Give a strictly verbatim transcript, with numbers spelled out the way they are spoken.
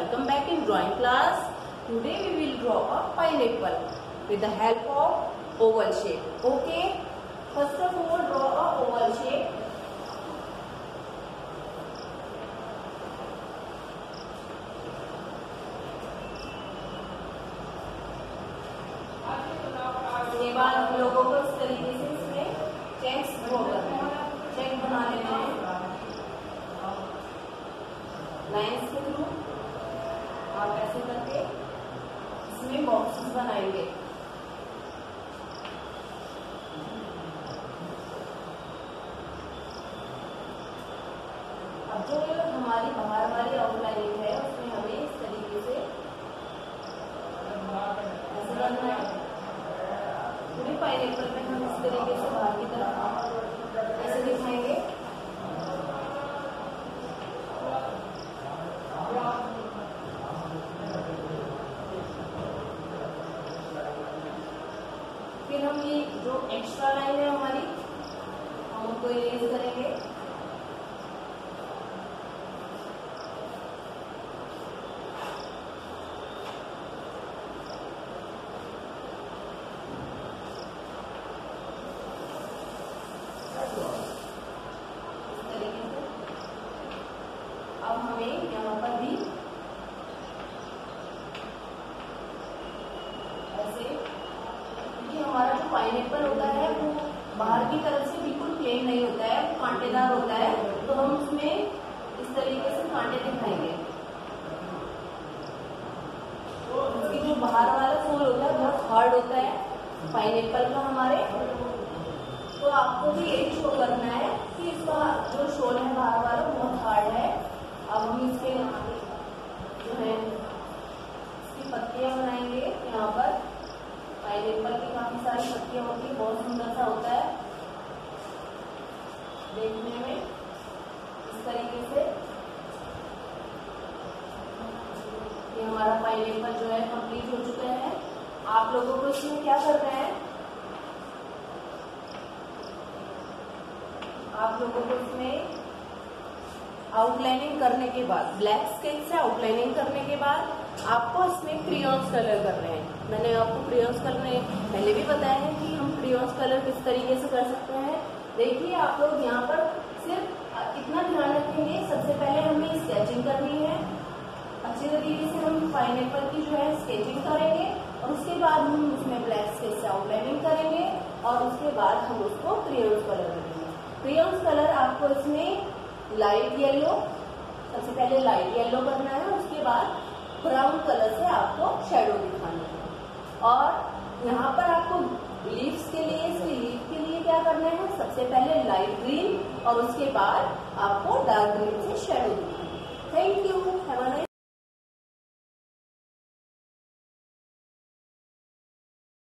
Welcome back in drawing class. Today we will draw a pineapple with the help of oval shape. Okay. First of all, draw a oval shape. इसके बाद हम लोगों को इस तरीके से इसमें चेक्स ड्रॉ करना है. चेक बना लेना है लाइन्स के थ्रू. आप ऐसे करके इसमें बॉक्सेस बनाएंगे. अब जो हमारी बाहर वाली आउटलाइनिंग है उसमें हमें इस तरीके से ऐसे करना है. पूरी पाइनएप्पल में हम इस तरीके से बाहर की तरफ ऐसे दिखाएंगे. फिर हम ये जो एक्स्ट्रा लाइन है हमारी हम उनको इरेज करेंगे. इस तरीके से अब हमें यहाँ पर भी ऐसे, हमारा जो पाइनएप्पल होता है वो बाहर की तरफ से बिल्कुल प्लेन नहीं होता है, वो कांटेदार होता है. तो हम उसमें इस तरीके से कांटे दिखाएंगे. उसकी जो बाहर वाला फूल होता है बहुत हार्ड होता है पाइनएप्पल का हमारे. तो आपको भी यही शो करना है कि इसका जो शोल है बाहर वाला बहुत हार्ड है. अब हम इसके जो है इसकी पत्तियां बनाएंगे. यहाँ पर पाइनएप्पल की काफी सारी पत्तियां होती है, बहुत सुंदर सा होता है देखने में. इस तरीके से ये हमारा पाइनएप्पल जो है कंप्लीट हो चुका है. आप लोगों को इसमें क्या करना है, आप लोगों को इसमें आउटलाइनिंग करने के बाद, ब्लैक स्केच से आउटलाइनिंग करने के बाद आपको इसमें क्रेयॉन्स कलर करने हैं. मैंने आपको क्रेयॉन्स करने पहले भी बताया है कि हम क्रेयॉन्स कलर किस तरीके से कर सकते हैं. देखिए आप लोग यहाँ पर सिर्फ इतना ध्यान रखेंगे, सबसे पहले हमें स्केचिंग करनी है. अच्छे तरीके से हम पाइनएप्पल की जो है स्केचिंग करेंगे और उसके बाद हम उसमें ब्लैक स्केच से आउटलाइनिंग करेंगे और उसके बाद हम उसको क्रेयॉन्स कलर करेंगे. क्रेयॉन्स कलर आपको इसमें लाइट येलो, सबसे पहले लाइट येलो करना है, उसके बाद ब्राउन कलर से आपको शेडो दिखाना है. और यहाँ पर आपको लीव्स के लिए, इसके लीफ के लिए क्या करना है, सबसे पहले लाइट ग्रीन और उसके बाद आपको डार्क ग्रीन से शेडो दिखाना है.